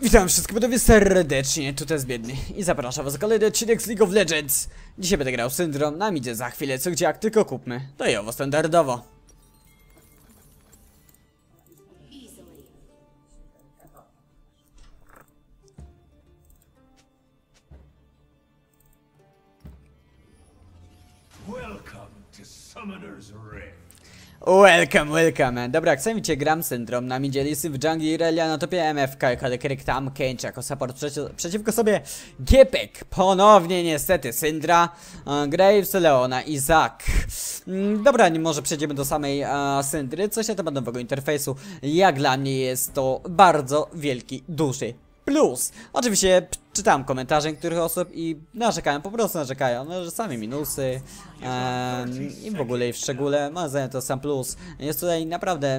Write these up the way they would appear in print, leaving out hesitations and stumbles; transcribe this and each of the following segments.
Witam wszystkich podobnie serdecznie, tutaj jest Biedny i zapraszam was na kolejny odcinek z League of Legends. Dzisiaj będę grał Syndrom, nam idzie za chwilę co gdzie jak tylko kupmy, to i owo standardowo. Welcome to Summoner's Rift. Welcome. Dobra, jak sami cię gram Syndrom, nam idzie Lisy w jungli Irelia na topie MFK, Kadekeryk tam, Kench jako support przeciwko sobie Gepek, ponownie niestety Syndra, Graves, Leona i Zack. Dobra, może przejdziemy do samej Syndry, coś na temat nowego interfejsu, jak dla mnie jest to bardzo wielki, duży plus. Oczywiście czytałem komentarze niektórych osób i narzekają, po prostu narzekają, no, że same minusy i w ogóle i w szczególe, moim zdaniem to sam plus. Jest tutaj naprawdę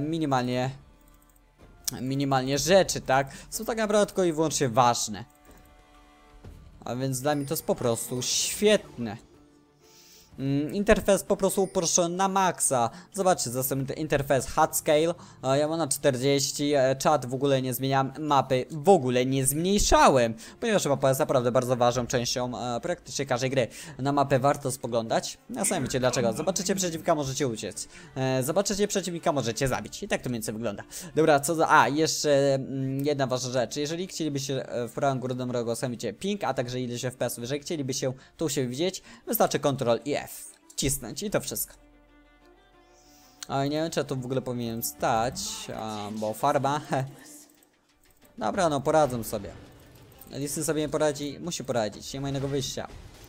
minimalnie rzeczy, tak? Są tak naprawdę tylko i wyłącznie ważne. A więc dla mnie to jest po prostu świetne. Interfejs po prostu uproszczony na maksa. Zobaczcie, zatem interfejs HUD scale. Ja mam na 40, czat w ogóle nie zmieniam, mapy w ogóle nie zmniejszałem, ponieważ mapa jest naprawdę bardzo ważną częścią praktycznie każdej gry. Na mapę warto spoglądać. Ja sami wiecie dlaczego. Zobaczycie przeciwnika, możecie uciec. Zobaczycie przeciwnika, możecie zabić. I tak to mniej więcej wygląda. Dobra, co za... A, jeszcze jedna ważna rzecz. Jeżeli chcielibyście w prawym górnym rogu sami widzicie ping, a także ileś FPS-ów. Jeżeli chcielibyście tu się widzieć, wystarczy Ctrl i F. Cisnąć i to wszystko. Ale nie wiem, czy ja tu w ogóle powinienem stać, bo farba. Dobra, no poradzę sobie. Lisy sobie nie poradzi, musi poradzić, nie ma innego wyjścia.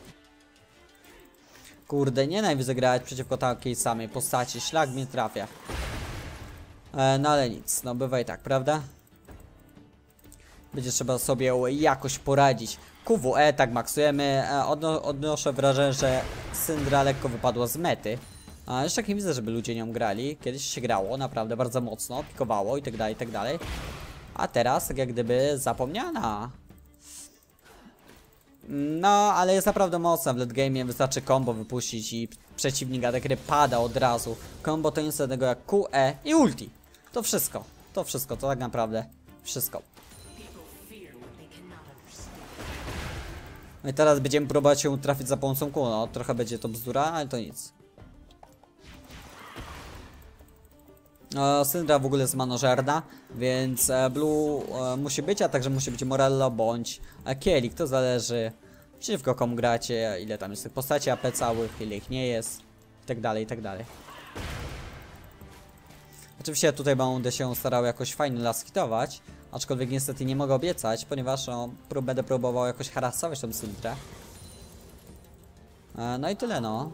Kurde, nienawidzę grać przeciwko takiej samej postaci, szlak mnie trafia. No ale nic, no bywa i tak, prawda? Będzie trzeba sobie jakoś poradzić. QWE tak maksujemy. Odnoszę wrażenie, że Syndra lekko wypadła z mety. Jeszcze tak nie widzę, żeby ludzie nią grali. Kiedyś się grało naprawdę bardzo mocno, pikowało i tak dalej, i tak dalej. A teraz tak jak gdyby zapomniana. No, ale jest naprawdę mocna w late game'ie. Wystarczy combo wypuścić i przeciwnik atakry pada od razu. Combo to nic innego jak QE i ulti. To wszystko, to tak naprawdę wszystko. No i teraz będziemy próbować się trafić za pomocą kół. No, trochę będzie to bzdura, ale to nic. Syndra w ogóle jest manożerna, więc Blue musi być, a także musi być Morello bądź Kielik. To zależy przeciwko komu gracie, ile tam jest tych postaci AP całych, ile ich nie jest, i tak dalej, i tak dalej. Oczywiście tutaj będę się starał jakoś fajnie laskitować, aczkolwiek niestety nie mogę obiecać, ponieważ no, będę próbował jakoś harasować tą Syndrę. No i tyle, no.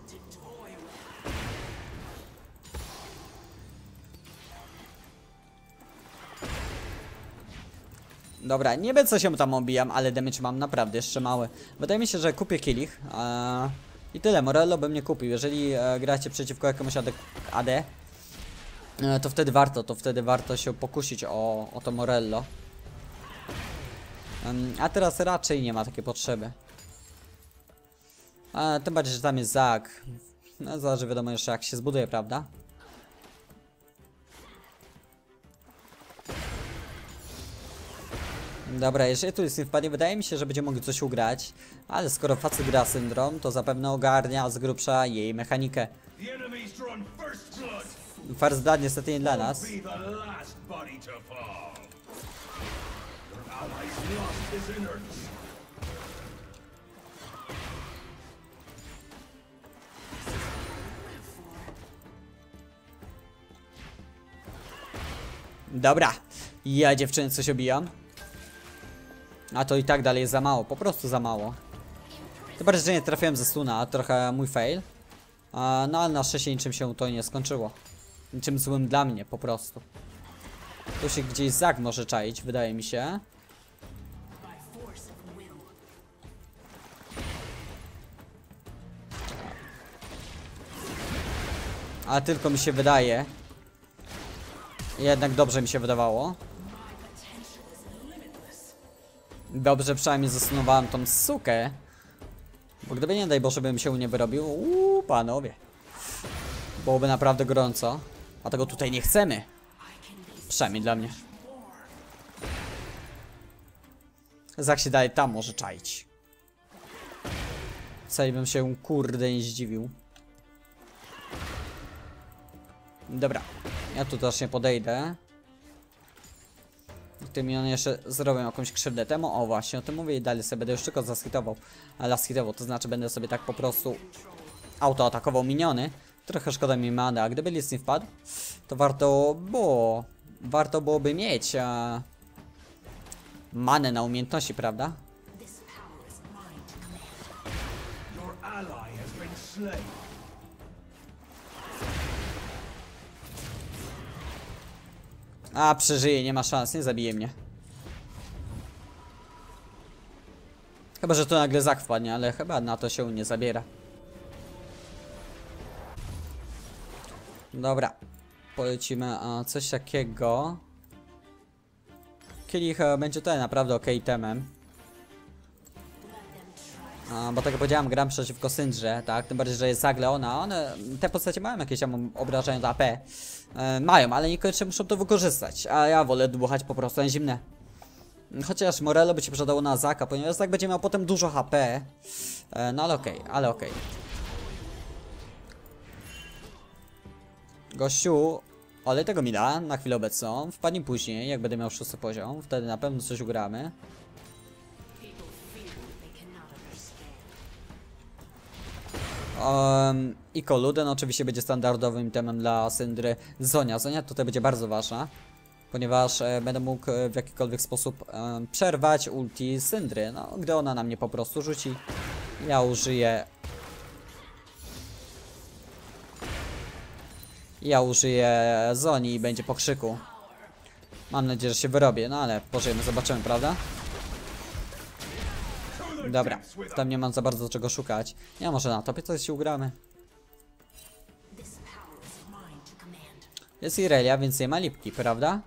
Dobra, nie wiem co się tam obijam, ale damage mam naprawdę jeszcze mały. Wydaje mi się, że kupię Kielich. I tyle, Morello bym nie kupił. Jeżeli gracie przeciwko jakiemuś AD, to wtedy warto się pokusić o to Morello. A teraz raczej nie ma takiej potrzeby. Tym bardziej, że tam jest Zack. No zależy wiadomo jeszcze jak się zbuduje, prawda? Dobra, jeżeli tu jest nie wpadnie, wydaje mi się, że będziemy mogli coś ugrać. Ale skoro facet gra Syndrom, to zapewne ogarnia z grubsza jej mechanikę. First Blood niestety nie dla nas. Dobra, ja dziewczyny coś obijam. A to i tak dalej jest za mało, po prostu za mało. To bardziej, że nie trafiłem ze stuna, trochę mój fail. No ale na szczęście niczym się to nie skończyło. Niczym złym dla mnie, po prostu. Tu się gdzieś Zack może czaić, wydaje mi się. Ale tylko mi się wydaje. Jednak dobrze mi się wydawało. Dobrze, przynajmniej zasunąwałem tą sukę. Bo gdyby nie daj Boże bym się nie wyrobił, panowie. Byłoby naprawdę gorąco. A tego tutaj nie chcemy. Przynajmniej dla mnie. Zak się dalej tam może czaić. Wcale bym się kurde nie zdziwił. Dobra, ja tu też nie podejdę. Tym on jeszcze zrobią jakąś krzywdę temu. O właśnie, o tym mówię i dalej sobie będę już tylko zaskitował. Last-hitował, to znaczy będę sobie tak po prostu autoatakował miniony. Trochę szkoda mi many, a gdyby Lis nie wpadł, to warto byłoby mieć manę na umiejętności, prawda? Your ally has been slain. A, przeżyje, nie ma szans, nie zabije mnie. Chyba, że tu nagle Zak wpadnie, ale chyba na to się nie zabiera. Dobra, polecimy coś takiego. Kielich będzie tutaj naprawdę ok temem. Bo tak jak powiedziałem, gram przeciwko Syndrze, tak? Tym bardziej, że jest Zak, Leona. Te postacie mają jakieś tam obrażenia do AP. Mają, ale niekoniecznie muszą to wykorzystać. A ja wolę dmuchać po prostu na zimne. Chociaż Morello by się przydało na Zaka, ponieważ Zak będzie miał potem dużo HP. No ale okej, ale okej. Gościu, olej tego mi da na chwilę obecną. Wpadnij później, jak będę miał 6 poziom. Wtedy na pewno coś ugramy. I Koluden oczywiście będzie standardowym temem dla Syndry. Zonia tutaj będzie bardzo ważna, ponieważ będę mógł w jakikolwiek sposób przerwać ulti Syndry. No, gdy ona na mnie po prostu rzuci, ja użyję Zoni i będzie po krzyku. Mam nadzieję, że się wyrobię, no ale pożyjemy, zobaczymy, prawda? Dobra, tam nie mam za bardzo czego szukać. Ja może na topie coś się ugramy. Jest Irelia, więc nie ma lipki, prawda?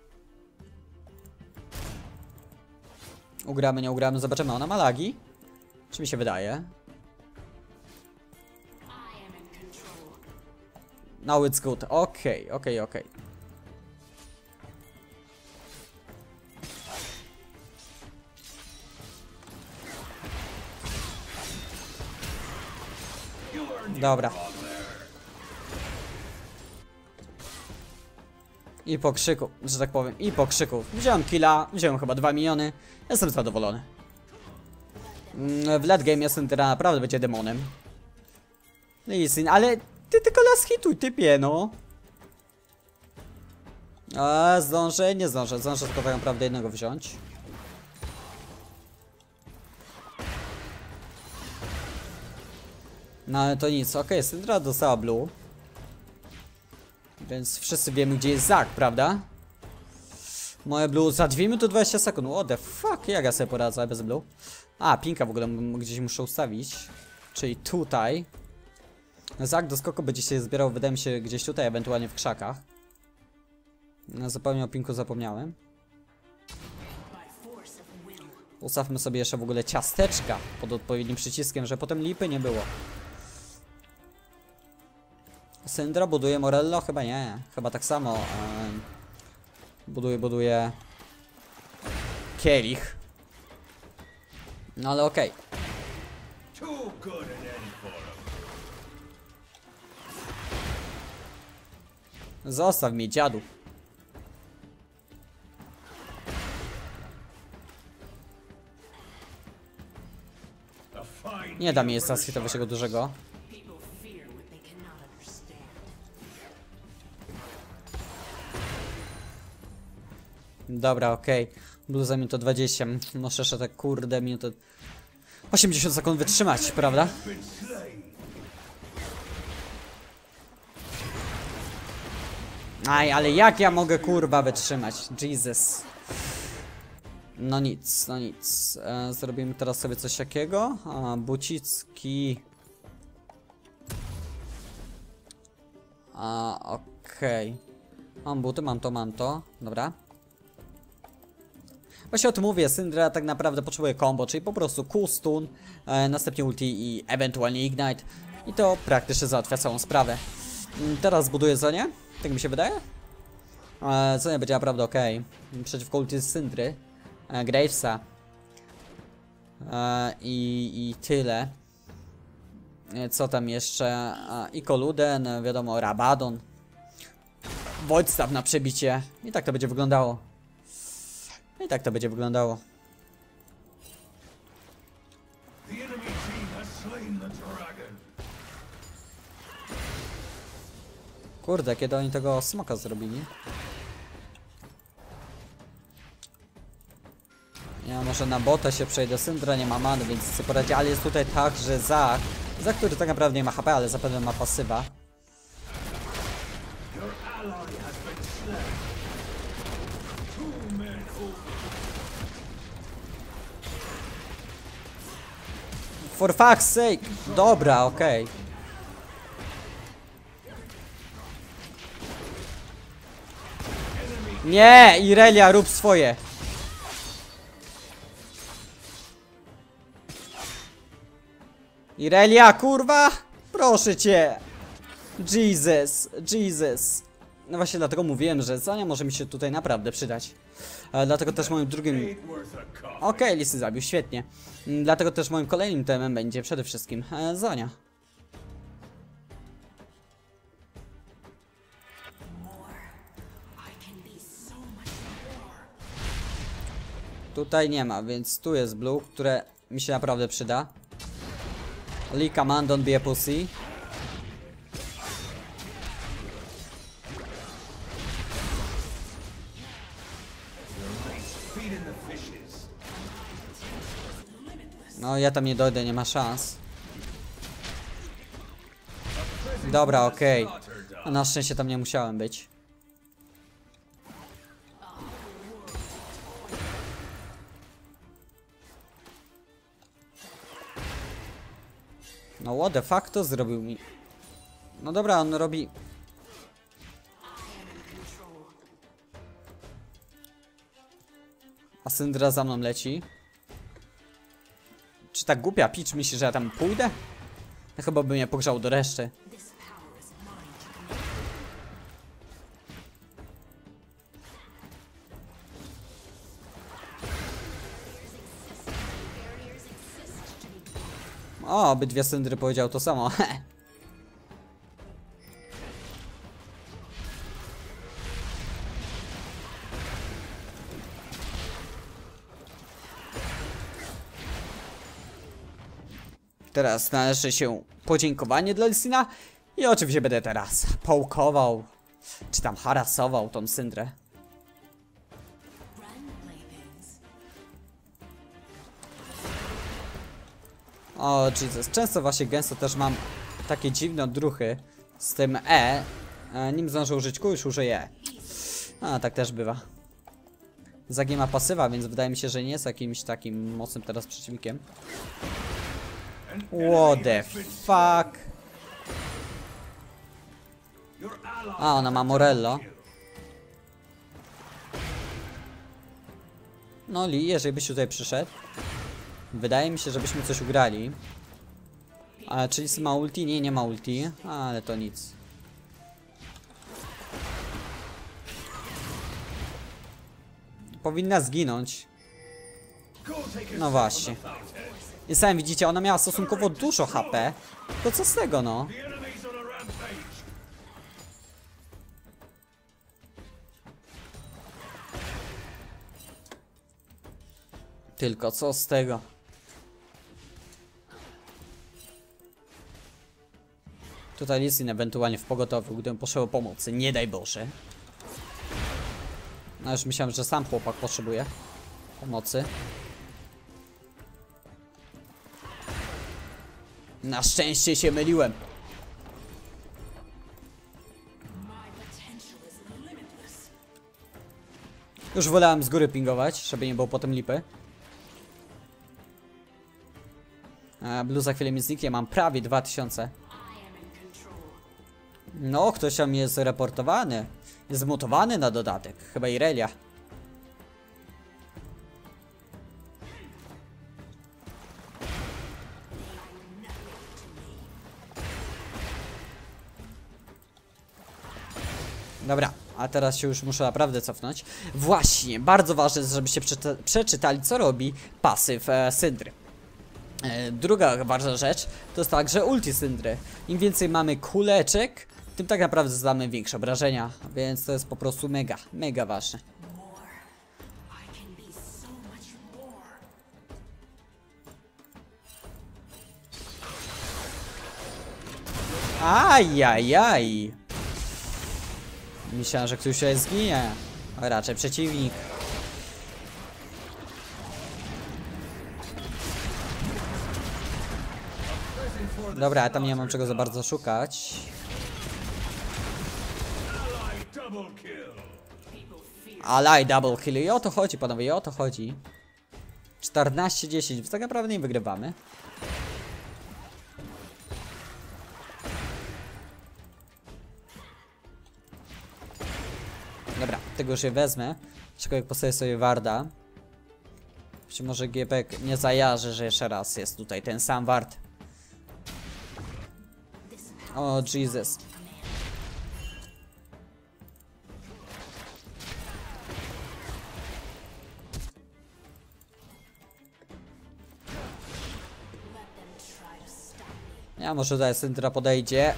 Ugramy, nie ugramy, zobaczymy. Ona ma lagi? Czy mi się wydaje? Now it's good. Okej. Dobra. I po krzyku, że tak powiem, i po krzyku. Wziąłem killa, wziąłem chyba 2 miniony. Jestem zadowolony. W late game jestem teraz naprawdę będzie demonem. Listen, ale ty tylko las hituj, typie, no. Zdążę, nie zdążę. Zdążę tylko tak naprawdę jednego wziąć. No ale to nic, okej, Syndra dostała blue. Więc wszyscy wiemy, gdzie jest Zak, prawda? Moje blue za 2 minuty 20 sekund. What the fuck, jak ja sobie poradzę bez blue? Pinka w ogóle gdzieś muszę ustawić. Czyli tutaj. Zak do skoku będzie się zbierał, wydaje mi się, gdzieś tutaj, ewentualnie w krzakach. Zupełnie o pinku zapomniałem. Ustawmy sobie jeszcze w ogóle ciasteczka pod odpowiednim przyciskiem, że potem lipy nie było. Syndra buduje Morello? Chyba nie. Chyba tak samo. Buduje Kielich. No ale okej. Zostaw mnie, dziadu. Nie da mi jest hitować dużego. Dobra, okej. Bluza mi to 20. Muszę jeszcze tak kurde minutę 80 sekund wytrzymać, prawda? Aj, ale jak ja mogę kurwa wytrzymać? Jesus. No nic, no nic. Zrobimy teraz sobie coś takiego. Bucicki. Okej. Mam buty, mam to. Dobra. Właśnie o tym mówię, Syndra tak naprawdę potrzebuje combo, czyli po prostu Q-stun, następnie ulti i ewentualnie ignite. I to praktycznie załatwia całą sprawę. Teraz buduję Zonię, tak mi się wydaje. Zonia będzie naprawdę ok. Przeciwko ulti Syndry, Gravesa. I tyle. Co tam jeszcze? I Koluden, wiadomo, Rabadon. Voidstaff na przebicie. I tak to będzie wyglądało. I tak to będzie wyglądało. The enemy team has slain the dragon. Kurde, kiedy oni tego smoka zrobili? Ja może na bota się przejdę. Syndra nie ma many, więc co poradzi, ale jest tutaj także Zach, który tak naprawdę nie ma HP, ale zapewne ma pasywa. Your ally has been slain. 2 men For fuck's sake! Dobra, okej. Nie! Irelia, rób swoje! Irelia, kurwa! Proszę cię! Jesus, Jesus. No właśnie dlatego mówiłem, że Zonia może mi się tutaj naprawdę przydać. Dlatego też moim drugim... ain't worth a coffee. Okej, Lisy zabił, świetnie. Dlatego też moim kolejnym temem będzie przede wszystkim Zonia. Tutaj nie ma, więc tu jest blue, które mi się naprawdę przyda. Lee command, don't be a pussy. Feeding the fishes. No ja tam nie dojdę, nie ma szans. Dobra, okej. No, na szczęście tam nie musiałem być. No what the fuck to zrobił mi? No dobra, on robi... A Syndra za mną leci. Czy ta głupia Peach myśli, że ja tam pójdę? No chyba by mnie pogrzał do reszty. O, obydwie Syndry powiedział to samo. Teraz należy się podziękowanie dla Lysina. I oczywiście będę teraz połkował, czy tam harasował tą Syndrę. O Jesus, często właśnie gęsto też mam takie dziwne odruchy z tym nim zdążę użyć Q, już użyję E. A, tak też bywa. Zagi ma pasywa, więc wydaje mi się, że nie jest jakimś takim mocnym teraz przeciwnikiem. What the fuck? Your ally. A, ona ma Morello. No Lee, jeżeli byś tutaj przyszedł, wydaje mi się, żebyśmy coś ugrali. Czy Lisy ma ulti? Nie, nie ma ulti, ale to nic. Powinna zginąć. Go take a No właśnie. I sami widzicie, ona miała stosunkowo dużo HP. To co z tego, no? The enemy's on a rampage. Tylko co z tego? Tutaj Lissin ewentualnie w pogotowiu, gdybym poszedł pomocy, nie daj Boże. No już myślałem, że sam chłopak potrzebuje pomocy. Na szczęście się myliłem. Już wolałem z góry pingować, żeby nie było potem lipy. Blue za chwilę mi zniknie, mam prawie 2000. No, ktoś tam jest reportowany. Jest zmutowany na dodatek. Chyba Irelia. Dobra, a teraz się już muszę naprawdę cofnąć. Właśnie, bardzo ważne jest, żebyście przeczytali, co robi pasyw Syndry. Druga ważna rzecz to jest także ulti Syndry. Im więcej mamy kuleczek, tym tak naprawdę zadamy większe obrażenia, więc to jest po prostu mega ważne. Ajajaj. Myślałem, że ktoś się zginie, a raczej przeciwnik. Dobra, ja tam nie mam czego za bardzo szukać. Ally double kill. I o to chodzi, panowie, i o to chodzi. 14-10, więc tak naprawdę nie wygrywamy. Dobra, tego już je wezmę. Czekaj, jak postawię sobie Warda. Czy może Giepek nie zajarzy, że jeszcze raz jest tutaj ten sam Ward. O, Jesus. Ja może tutaj Syndra podejdzie.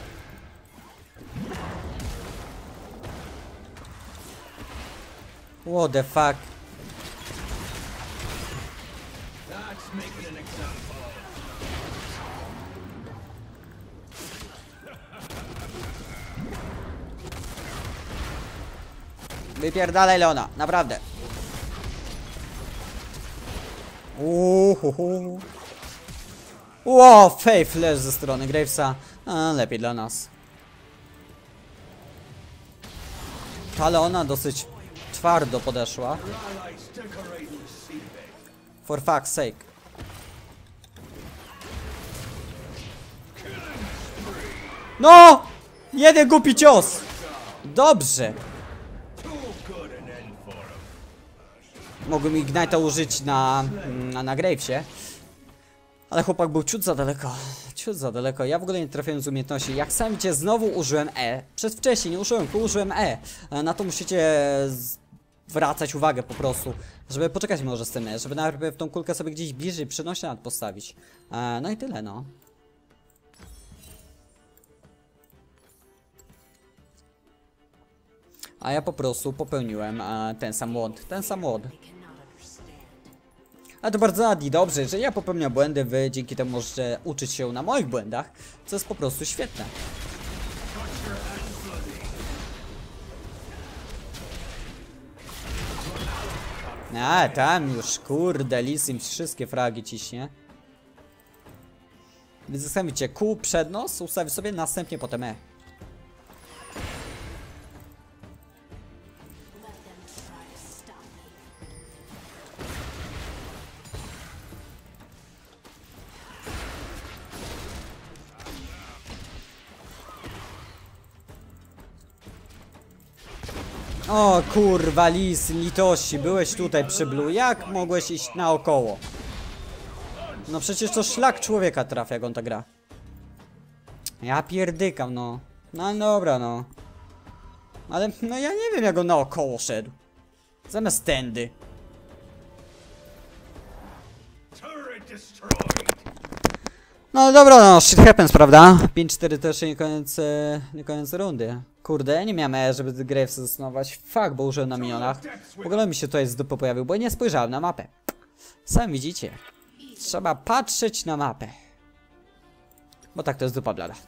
What the fuck? Wypierdalaj Leona, naprawdę. Wow, Faith leży ze strony Gravesa. A, lepiej dla nas. Ta Leona dosyć twardo podeszła. For fuck's sake. No! Jeden głupi cios! Dobrze. Mogłem Ignite'a użyć na Gravesie. Ale chłopak był ciut za daleko. Ciut za daleko. Ja w ogóle nie trafiłem z umiejętności. Jak sami widzicie, znowu użyłem E. Przedwcześnie nie użyłem, tylko użyłem E. Na to musicie zwracać uwagę po prostu. Żeby poczekać może z tym E. Żeby najpierw tą kulkę sobie gdzieś bliżej przenośnie nad postawić. No i tyle, no. A ja po prostu popełniłem ten sam błąd. Ten sam błąd. A to bardzo ładnie, dobrze, że ja popełniam błędy, wy dzięki temu możecie uczyć się na moich błędach, co jest po prostu świetne. A, tam już, kurde, Lee Sin wszystkie fragi ciśnie. Więc zostawicie Q przed nos, ustawię sobie, następnie potem E. O kurwa, Lis, litości, byłeś tutaj przy Blue, jak mogłeś iść naokoło? No przecież to szlak człowieka trafia, jak on tak gra. Ja pierdykam, no. No dobra, no. Ale, no ja nie wiem, jak on naokoło szedł. Zamiast tędy. No dobra, no, shit happens, prawda? 5-4 to jeszcze nie koniec rundy. Kurde, ja nie miałem E, żeby Graves zastanować. Fuck, bo użyłem na minionach. W ogóle mi się tutaj z dupy pojawił, bo nie spojrzałem na mapę. Sami widzicie. Trzeba patrzeć na mapę. Bo tak to jest dupa blada.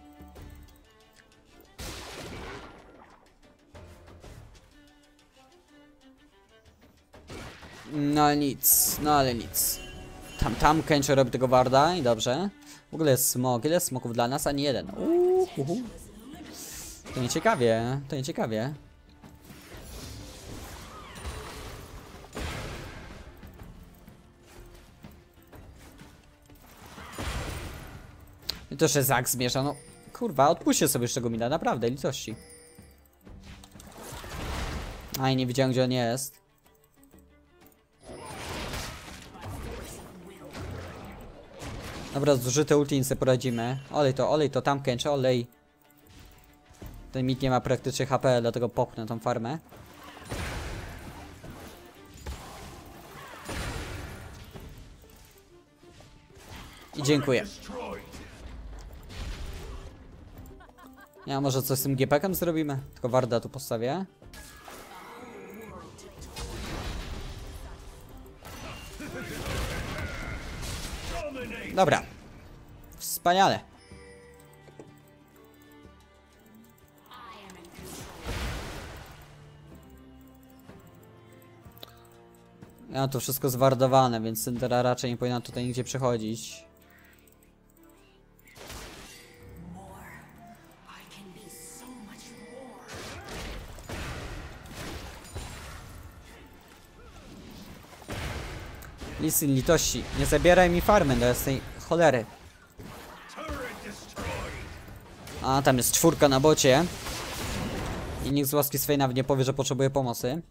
No ale nic, no ale nic. Tam Kencho robi tego Warda i dobrze. W ogóle jest smok, ile smoków dla nas? Ani jeden. To nieciekawie, to nieciekawie. I to jeszcze Zak zmiesza, no kurwa, odpuśćcie sobie już tego mina, naprawdę, litości. Aj, nie widziałem, gdzie on jest. Dobra, zużyte ulti sobie poradzimy. Olej to, tam Kencho, olej. Ten mid nie ma praktycznie HP, dlatego popchnę tą farmę. I dziękuję. Destroyed. Ja może coś z tym GPK-em zrobimy? Tylko Warda tu postawię. Dobra. Wspaniale. Ja mam to wszystko zwardowane, więc Syndra raczej nie powinna tutaj nigdzie przechodzić. Lee Sin, litości, nie zabieraj mi farmy do jasnej cholery. Turret destroyed. A, tam jest 4 na bocie. I nikt z łaski swej nawet nie powie, że potrzebuje pomocy.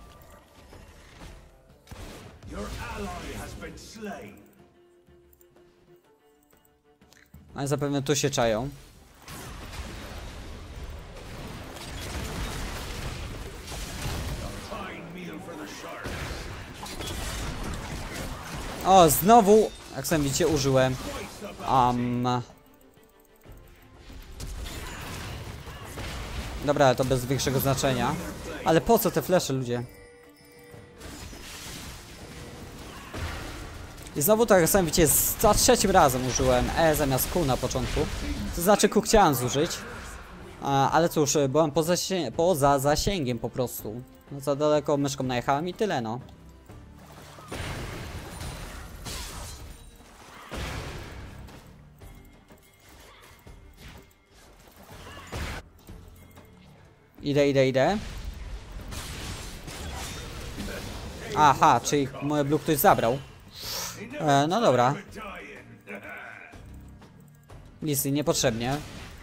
Your ally has been slain. Ale zapewne tu się czają. Fine meal for the sharks. O, znowu, jak sami widzicie, użyłem Dobra, ale to bez większego znaczenia. Ale po co te flesze, ludzie? I znowu tak jak sami widzicie, za 3. razem użyłem E zamiast Q na początku. To znaczy Q chciałem zużyć. Ale cóż, byłem poza zasięgiem po prostu. No za daleko myszką najechałem i tyle, no. Idę. Aha, czyli moje blue ktoś zabrał. No dobra. Lisy, niepotrzebnie.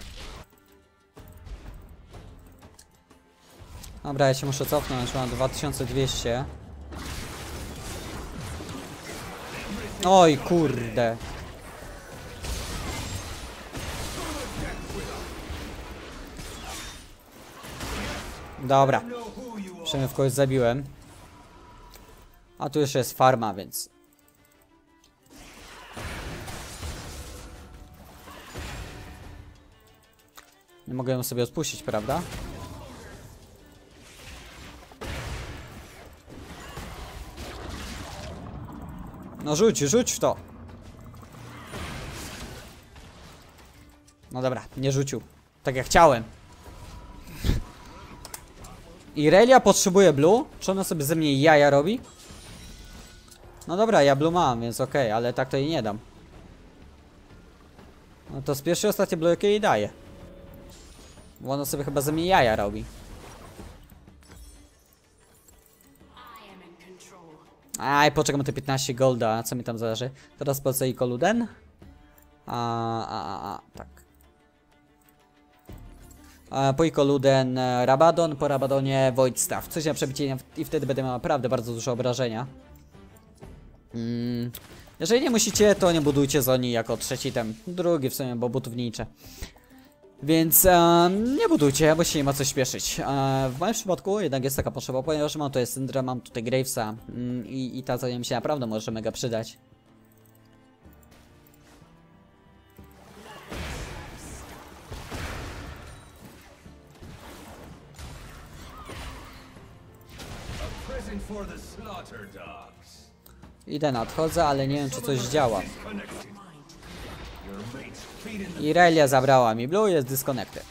Dobra, ja się muszę cofnąć, mam 2200. Oj, kurde. Dobra. Przynajmniej w kogoś zabiłem. A tu jeszcze jest farma, więc... Nie mogę ją sobie odpuścić, prawda? No rzuć w to. No dobra, nie rzucił. Tak jak chciałem. Irelia potrzebuje blue? Czy ona sobie ze mnie jaja robi? No dobra, ja blue mam, więc okej, ale tak to jej nie dam. No to z pierwszej ostatniej blue jakie jej daje. Bo ona sobie chyba ze mnie jaja robi. Aj, poczekam te 15 golda, co mi tam zależy. Teraz polecę i Koluden. Tak. Po Ikoluden Rabadon, po Rabadonie Void Staff. Coś na przebicie i wtedy będę miał naprawdę bardzo dużo obrażenia. Jeżeli nie musicie, to nie budujcie Zoni jako 3. tam, 2 w sumie, bo butownicze. Więc nie budujcie, bo się nie ma co śpieszyć. W moim przypadku jednak jest taka potrzeba, ponieważ mam tutaj Syndra, mam tutaj Gravesa i ta Zonia mi się naprawdę może mega przydać. For the slaughter dogs. Idę, nadchodzę, ale nie wiem czy coś działa. Connected. Your mates feed in the Irelia zabrała mi blue, jest disconnected.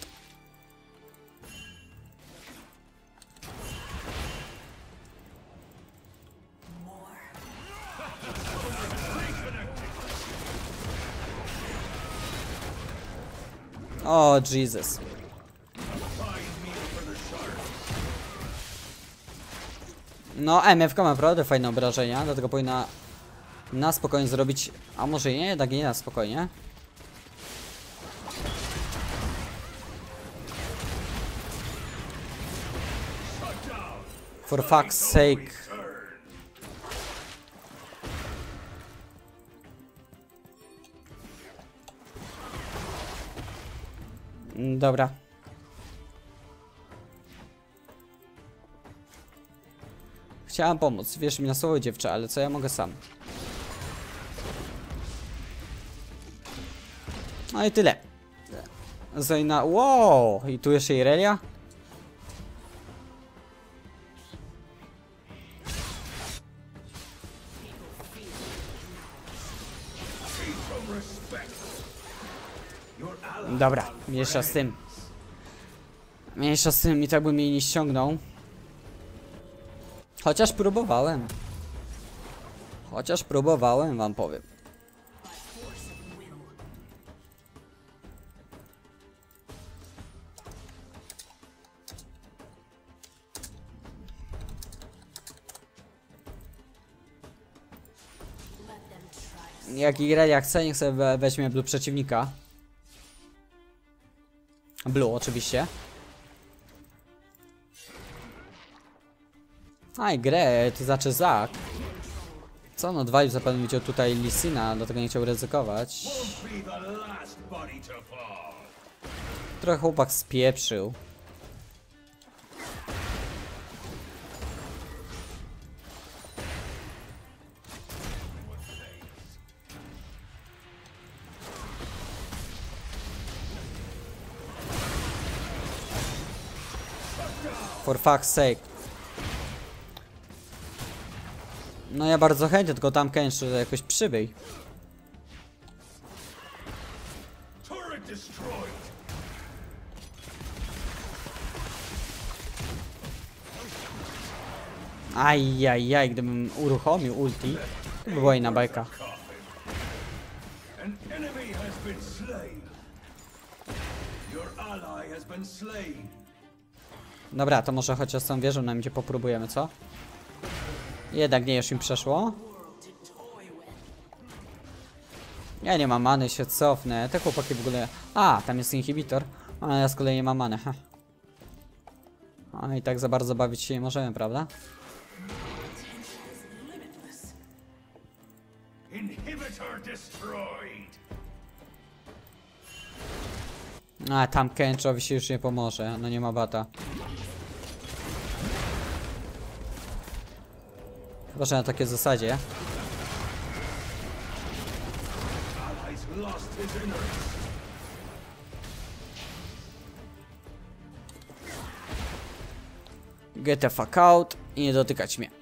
O, Jesus. No, MFK ma naprawdę fajne obrażenia, dlatego powinna na spokojnie zrobić... A może nie, jednak nie na spokojnie. For fuck's sake. Dobra. Chciałem pomóc, wierz mi na słowo dziewczę, ale co ja mogę sam? No i tyle. Zojna... Wow! I tu jeszcze Irelia? Dobra, mniejsza z tym. Mniejsza z tym, i tak bym jej nie ściągnął. Chociaż próbowałem. Chociaż próbowałem, wam powiem. Jak Irelia chce, niech sobie weźmie blue przeciwnika. Blue oczywiście. Aj, grę, to znaczy Zak. Co no, dwa już zapewne widział tutaj Lysina, dlatego nie chciał ryzykować. Trochę chłopak spieprzył. For fuck's sake. No ja bardzo chętnie, tylko tam Kenshi jakoś przybyj. Ajajaj, gdybym uruchomił ulti, to by była inna bajka. Dobra, to może chociaż z tą wieżą nam gdzie popróbujemy, co? Jednak nie, już im przeszło. Ja nie mam many, się cofnę. Te chłopaki w ogóle... A, tam jest inhibitor. A ja z kolei nie mam many. Ha. A i tak za bardzo bawić się nie możemy, prawda? A, tam Kenchowi się już nie pomoże. No nie ma bata. Chyba, że na takiej zasadzie. Get the fuck out i nie dotykać mnie.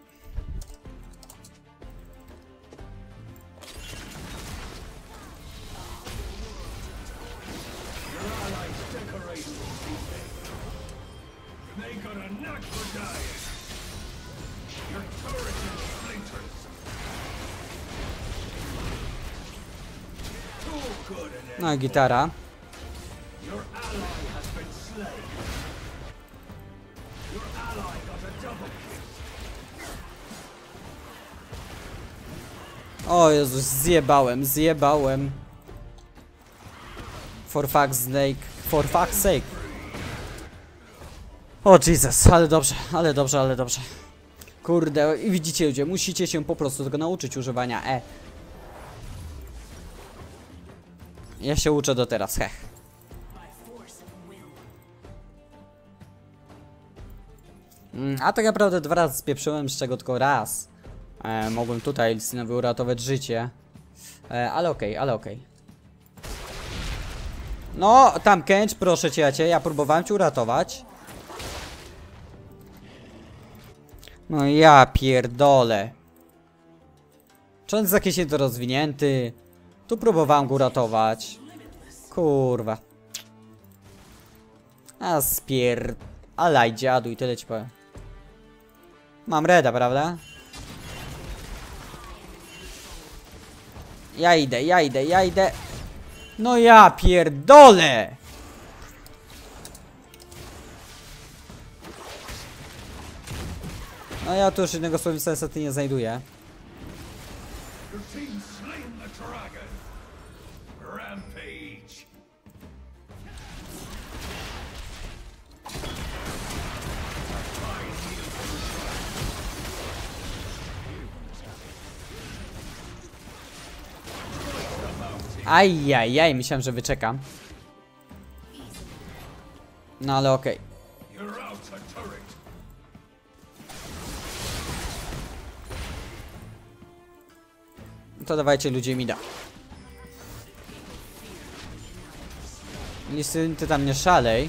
No i gitara. O Jezus, zjebałem. For fuck's sake. O Jesus, ale dobrze. Kurde, i widzicie ludzie, musicie się po prostu tego nauczyć używania E. Ja się uczę do teraz, hech. A tak naprawdę 2 razy spieprzyłem, z czego tylko raz mogłem tutaj Lysynowi uratować życie. Ale okej. No, tam Kench, proszę cię, ja próbowałem cię uratować. No ja pierdolę. Czy on jest jakiś niedorozwinięty? Tu próbowałem go uratować. Kurwa. A alaj dziadu i tyle ci powiem. Mam reda, prawda? Ja idę. No ja pierdolę! No ja tu już innego słownictwa niestety nie znajduję. Ajajaj, myślałem, że wyczekam. No ale okej. To dawajcie ludzie mida. Lee Sin, ty tam nie szalej.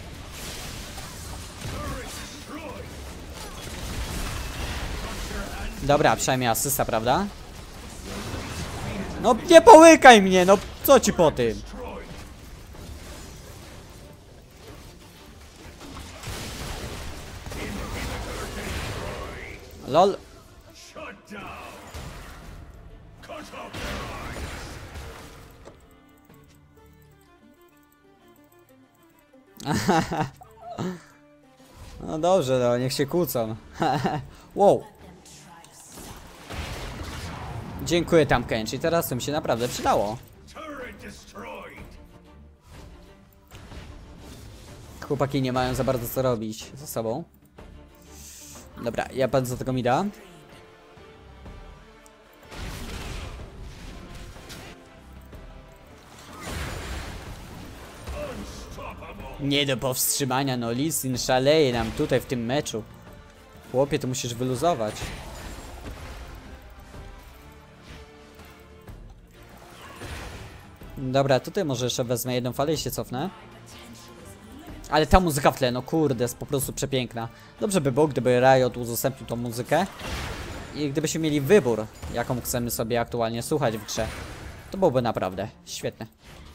Dobra, przynajmniej asysta, prawda? No nie połykaj mnie, no co ci po tym? LOL. Shut down. Cut off their eyes. No dobrze, no niech się kłócą. Wow. Dziękuję tam, Kenshi. Teraz to mi się naprawdę przydało. Turret destroyed. Chłopaki nie mają za bardzo co robić ze sobą. Dobra, ja pan za tego mi da. Nie do powstrzymania, no Lee Sin szaleje nam tutaj w tym meczu. Chłopie, to musisz wyluzować. Dobra, tutaj może jeszcze wezmę jedną falę i się cofnę. Ale ta muzyka w tle, no kurde, jest po prostu przepiękna. Dobrze by było, gdyby Riot udostępnił tą muzykę. I gdybyśmy mieli wybór, jaką chcemy sobie aktualnie słuchać w grze. To byłoby naprawdę świetne.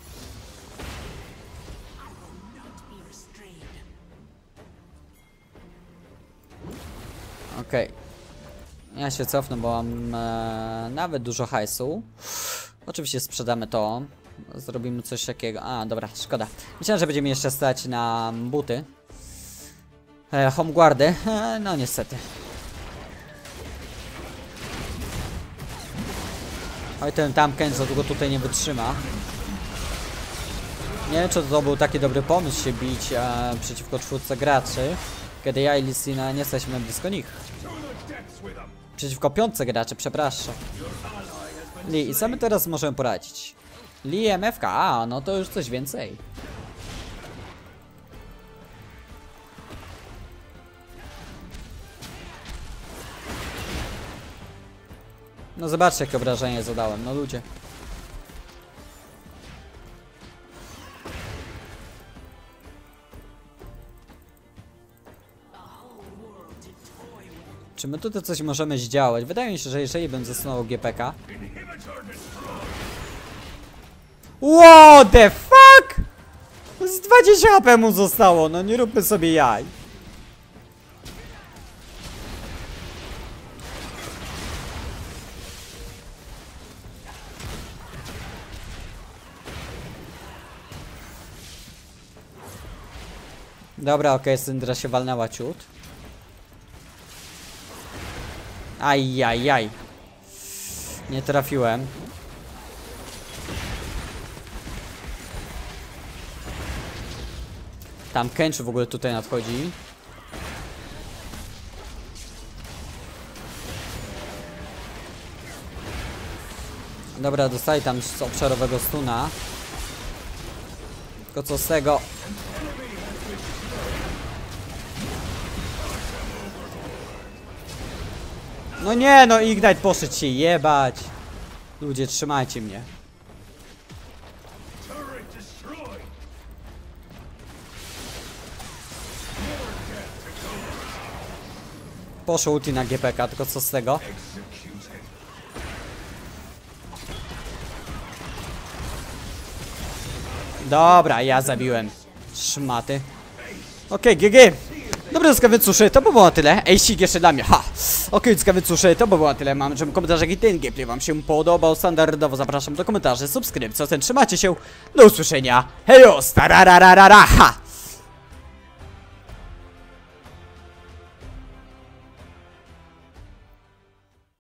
Okej. Ja się cofnę, bo mam nawet dużo hajsu. Oczywiście sprzedamy to. Zrobimy coś takiego. A, dobra, szkoda. Myślałem, że będziemy jeszcze stać na buty. Homeguardy. No niestety. Oj, ten Tamken za długo tutaj nie wytrzyma. Nie wiem, czy to był taki dobry pomysł się bić przeciwko 4 graczy, kiedy ja i Lee Sin nie jesteśmy blisko nich. Przeciwko 5 graczy, przepraszam. Lee, i co my teraz możemy poradzić? Lee MFK, a no to już coś więcej. No zobaczcie, jakie obrażenie zadałem, no ludzie. Czy my tutaj coś możemy zdziałać? Wydaje mi się, że jeżeli bym zasunął GPK. What the fuck? Z 20 HP mu zostało, no nie róbmy sobie jaj. Dobra, okej, Syndra się walnęła ciut. Ajajaj. Nie trafiłem. Tam Kenshi w ogóle tutaj nadchodzi. Dobra, dostali tam z obszarowego stuna. Tylko co z tego? No nie, no Ignite poszedł się jebać. Ludzie, trzymajcie mnie. Poszło ulti na GPK, tylko co z tego? Dobra, ja zabiłem. Szmaty. Okej, GG. Dobra, więc cóż, to by było na tyle. Ej, sik jeszcze dla mnie, ha! Okej, więc cóż, to by było na tyle. Mam nadzieję, że komentarz, jaki ten gameplay wam się podobał. Standardowo zapraszam do komentarzy, subskrypcji, trzymajcie się. Do usłyszenia. Hejo, starararara, ha!